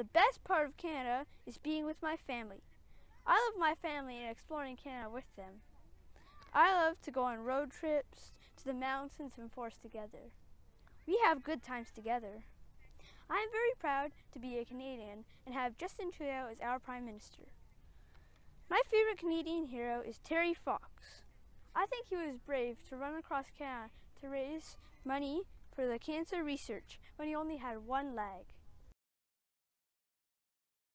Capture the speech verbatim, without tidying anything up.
The best part of Canada is being with my family. I love my family and exploring Canada with them. I love to go on road trips to the mountains and forests together. We have good times together. I am very proud to be a Canadian and have Justin Trudeau as our Prime Minister. My favorite Canadian hero is Terry Fox. I think he was brave to run across Canada to raise money for the cancer research when he only had one leg.